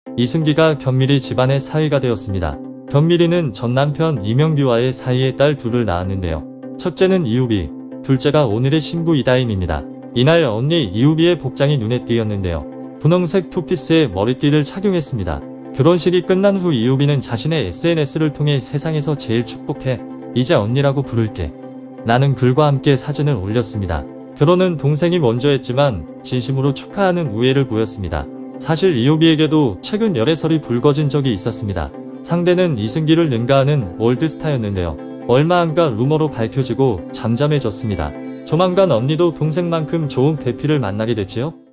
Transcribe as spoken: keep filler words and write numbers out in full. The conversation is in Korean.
이승기가 견미리 집안의 사위가 되었습니다. 견미리는 전 남편 이명규와의 사이에 딸 둘을 낳았는데요. 첫째는 이유비, 둘째가 오늘의 신부 이다임입니다. 이날 언니 이유비의 복장이 눈에 띄었는데요. 분홍색 투피스에 머리띠를 착용했습니다. 결혼식이 끝난 후 이유비는 자신의 에스엔에스를 통해 세상에서 제일 축복해, 이제 언니라고 부를게, 라는 글과 함께 사진을 올렸습니다. 결혼은 동생이 먼저 했지만 진심으로 축하하는 우애를 보였습니다. 사실 이유비에게도 최근 열애설이 불거진 적이 있었습니다. 상대는 이승기를 능가하는 월드스타였는데요. 얼마 안가 루머로 밝혀지고 잠잠해졌습니다. 조만간 언니도 동생만큼 좋은 배필을 만나게 됐지요?